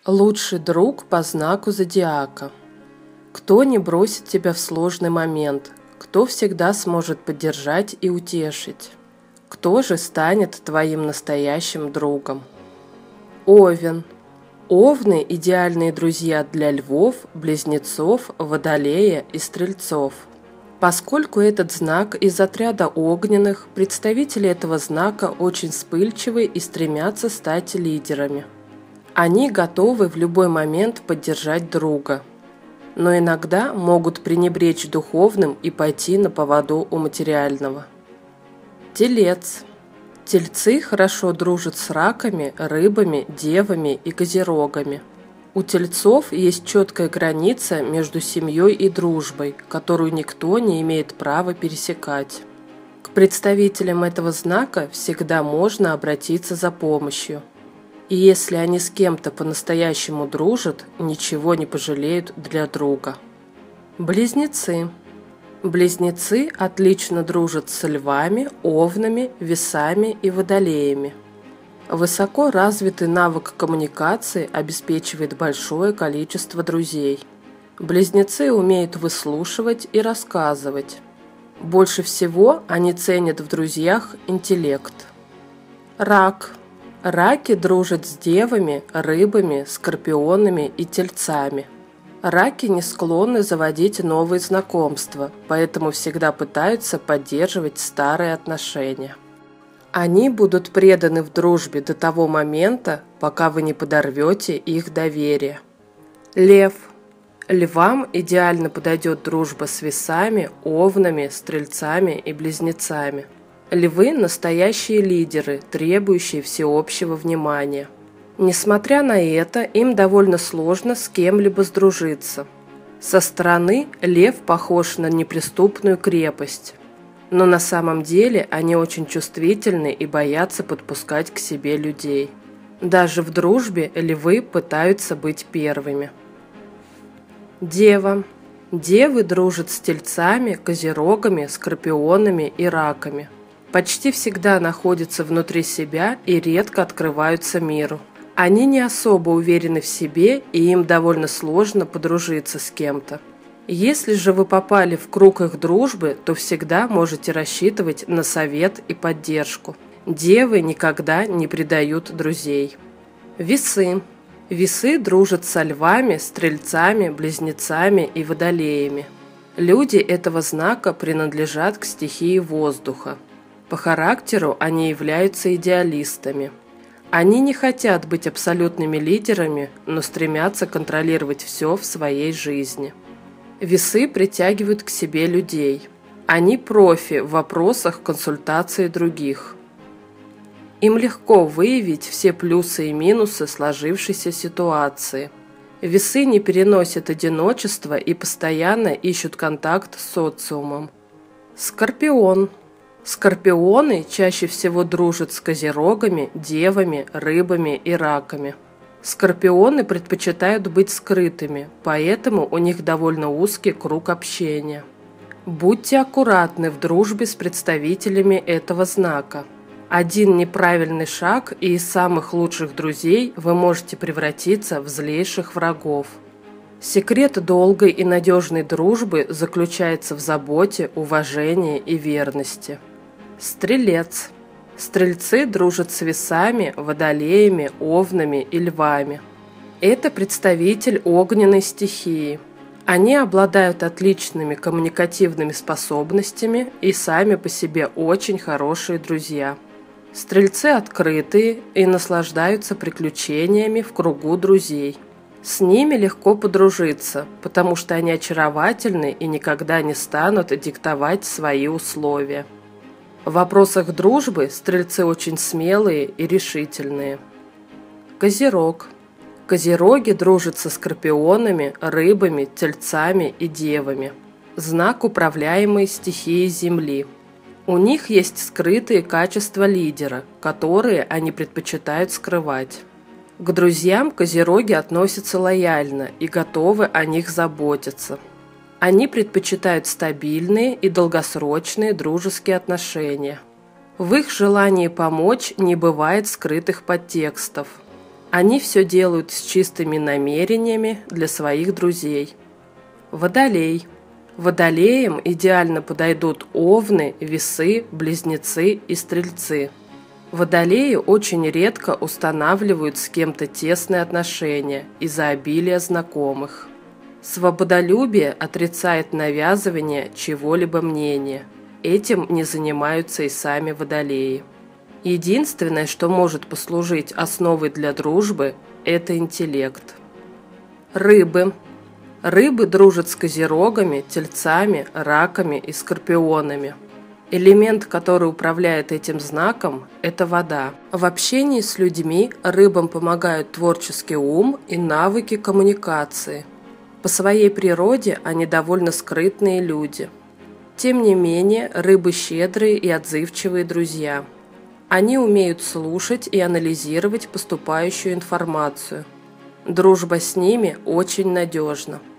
Лучший друг по знаку зодиака. Кто не бросит тебя в сложный момент? Кто всегда сможет поддержать и утешить? Кто же станет твоим настоящим другом? Овен. Овны – идеальные друзья для львов, близнецов, водолея и стрельцов. Поскольку этот знак из отряда огненных, представители этого знака очень вспыльчивы и стремятся стать лидерами. Они готовы в любой момент поддержать друга, но иногда могут пренебречь духовным и пойти на поводу у материального. Телец. Тельцы хорошо дружат с раками, рыбами, девами и козерогами. У тельцов есть четкая граница между семьей и дружбой, которую никто не имеет права пересекать. К представителям этого знака всегда можно обратиться за помощью. И если они с кем-то по-настоящему дружат, ничего не пожалеют для друга. Близнецы. Близнецы отлично дружат с львами, овнами, весами и водолеями. Высоко развитый навык коммуникации обеспечивает большое количество друзей. Близнецы умеют выслушивать и рассказывать. Больше всего они ценят в друзьях интеллект. Рак. Раки дружат с девами, рыбами, скорпионами и тельцами. Раки не склонны заводить новые знакомства, поэтому всегда пытаются поддерживать старые отношения. Они будут преданы в дружбе до того момента, пока вы не подорвете их доверие. Лев. Львам идеально подойдет дружба с весами, овнами, стрельцами и близнецами. Львы – настоящие лидеры, требующие всеобщего внимания. Несмотря на это, им довольно сложно с кем-либо сдружиться. Со стороны лев похож на неприступную крепость, но на самом деле они очень чувствительны и боятся подпускать к себе людей. Даже в дружбе львы пытаются быть первыми. Дева. Девы дружат с тельцами, козерогами, скорпионами и раками. Почти всегда находятся внутри себя и редко открываются миру. Они не особо уверены в себе, и им довольно сложно подружиться с кем-то. Если же вы попали в круг их дружбы, то всегда можете рассчитывать на совет и поддержку. Девы никогда не предают друзей. Весы. Весы дружат со львами, стрельцами, близнецами и водолеями. Люди этого знака принадлежат к стихии воздуха. По характеру они являются идеалистами. Они не хотят быть абсолютными лидерами, но стремятся контролировать все в своей жизни. Весы притягивают к себе людей. Они профи в вопросах консультации других. Им легко выявить все плюсы и минусы сложившейся ситуации. Весы не переносят одиночество и постоянно ищут контакт с социумом. Скорпион. Скорпионы чаще всего дружат с козерогами, девами, рыбами и раками. Скорпионы предпочитают быть скрытыми, поэтому у них довольно узкий круг общения. Будьте аккуратны в дружбе с представителями этого знака. Один неправильный шаг, и из самых лучших друзей вы можете превратиться в злейших врагов. Секрет долгой и надежной дружбы заключается в заботе, уважении и верности. Стрелец. Стрельцы дружат с весами, водолеями, овнами и львами. Это представитель огненной стихии. Они обладают отличными коммуникативными способностями и сами по себе очень хорошие друзья. Стрельцы открытые и наслаждаются приключениями в кругу друзей. С ними легко подружиться, потому что они очаровательны и никогда не станут диктовать свои условия. В вопросах дружбы стрельцы очень смелые и решительные. Козерог. Козероги дружат со скорпионами, рыбами, тельцами и девами. Знак, управляемый стихией Земли. У них есть скрытые качества лидера, которые они предпочитают скрывать. К друзьям козероги относятся лояльно и готовы о них заботиться. Они предпочитают стабильные и долгосрочные дружеские отношения. В их желании помочь не бывает скрытых подтекстов. Они все делают с чистыми намерениями для своих друзей. Водолей. Водолеям идеально подойдут овны, весы, близнецы и стрельцы. Водолеи очень редко устанавливают с кем-то тесные отношения из-за обилия знакомых. Свободолюбие отрицает навязывание чего-либо мнения. Этим не занимаются и сами водолеи. Единственное, что может послужить основой для дружбы, это интеллект. Рыбы. Рыбы дружат с козерогами, тельцами, раками и скорпионами. Элемент, который управляет этим знаком, это вода. В общении с людьми рыбам помогают творческий ум и навыки коммуникации. По своей природе они довольно скрытные люди. Тем не менее, рыбы щедрые и отзывчивые друзья. Они умеют слушать и анализировать поступающую информацию. Дружба с ними очень надежна.